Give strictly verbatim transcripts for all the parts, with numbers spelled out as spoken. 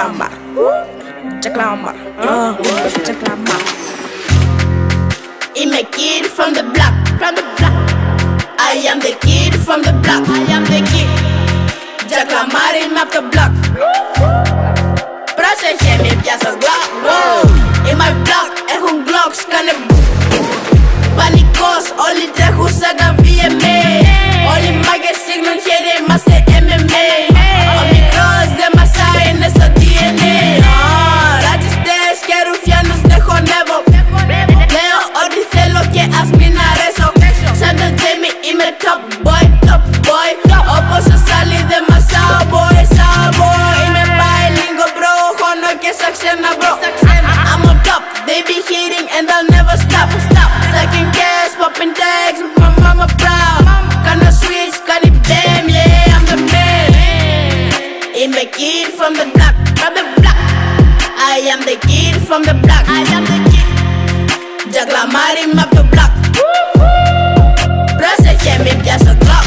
Lamar, Jack Lamar, uh, Jack Lamar. I'm a kid from the block, from the block. I am the kid from the block, I am the kid. Jack Lamar in up the block. Πρόσεχε μη πιάσω Glock. In my block έχουν Glocks, κάνε πανικός, όλοι τρέχουν σαν τα βι εμ έι. Όλοι μάγκες σίγνουν χέρι, είμαστε εμ εμ έι. Ο μικρός δεν μασάει, είναι στο ντι εν έι. Ρατσιστές και ρουφιάνους δεν χωνεύω. Λέω ό,τι θέλω και ας μην αρέσω. Σαν τον Τζέιμι είμαι top boy, top boy. Όπως ο Σάλι δεν μασάω, boy, σαν boy. Είμαι bilingual bro, χώνω και σαν ξένα bro. I'm on top, they be hitting and they'll never stop. Stacking cash, popping tags, with my mama proud. Kinda switch, kinda damn, yeah, I'm the man. I'm a kid from the block, from the block. I am the kid from the block, I am the kid. Jack Lamar, I'm up the block. Πρόσεχε μη πιάσω Glock.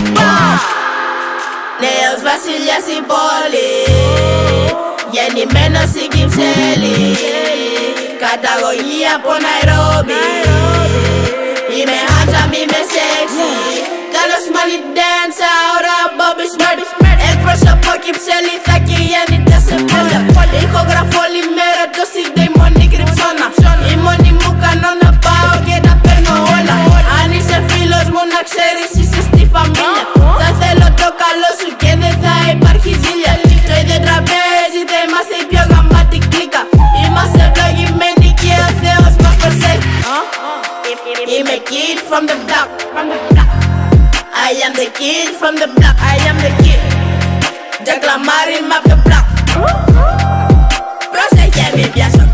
Νέος βασιλιάς η πόλη, γεννημένος στην Κυψέλη. Καταγωγή από Ναϊρόμπι. Είμαι handsome, είμαι sexy. Κάνω money dance, αόρα Bobby Smart. Εκπροσωπώ Κυψέλη, θα κυγέννητε σε πόλια. Ηχογραφώ όλη μέρα το σι ντι μόνη κρυψώνα. Η μόνη μου κανόνα, πάω και τα παίρνω όλα. Αν είσαι φίλος μου να ξέρεις είσαι στη φαμίλια. Θα θέλω το καλό σου και δεν θα υπάρχει ζήλια. Το ίδιο τραπέζι δεν είμαστε η πιο γαμάτη κλίκα. Είμαστε ευλογημένοι και ο Θεός μας προσέχει. I'm a kid from the block, from the block. I am the kid from the block, I am the kid. Jack Lamar, I'm up the block. Πρόσεχε μη πιάσω